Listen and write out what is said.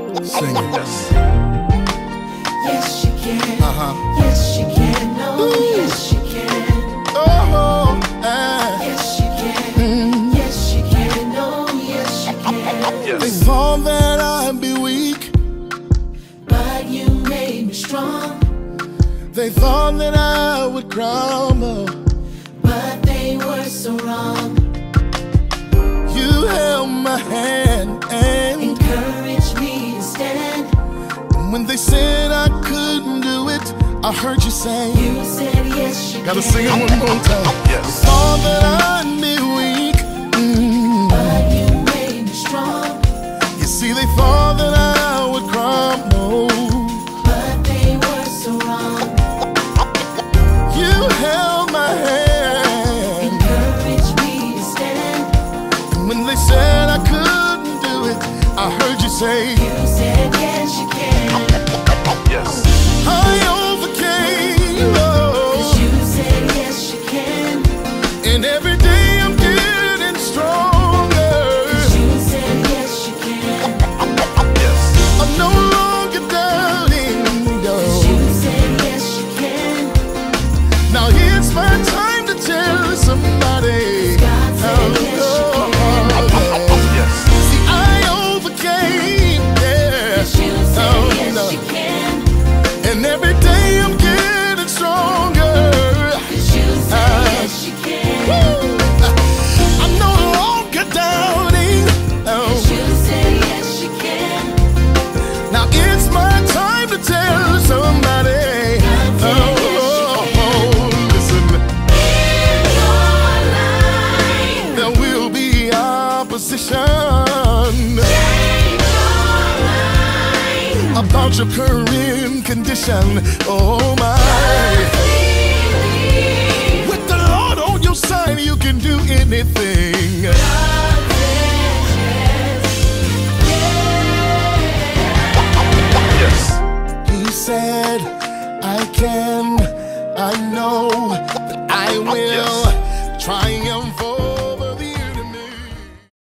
Sing it. Yes, she can. Yes, she can. Oh, yes, she can. Oh, yes, she can. Yes, she can. Oh, yes, she can. They thought that I'd be weak, but you made me strong. they thought that I would crumble, but they were so wrong. You held my hand and encouraged me to stand. When they said I couldn't do it, I heard you say, you said yes, you gotta can. sing it one more time. Yes. They thought that I'd be weak, but you made me strong. You see, they thought that I would crumble, but they were so wrong. You held my hand, encouraged me to stand. And when they said I couldn't do it, I heard you say, you said yes, you can. Yes. I overcame, oh. 'Cause you said yes, you can. And every day I'm getting stronger. 'Cause you said yes, you can. Yes. I'm no longer doubting, no. 'Cause you said yes, you can. Now it's my time to tell somebody. God said yes, you can. Yes. See, I overcame, yeah. 'Cause you said yes, you can. And every day I'm getting stronger. 'Cause you said yes, you can. I'm no longer doubting. Oh. 'Cause you said yes, you can. Now it's my time to tell somebody. Listen. In your life, there will be opposition. change your life. About your current condition, oh my. With the Lord on your side, you can do anything. Yes. He said, I can, I know that I will triumph.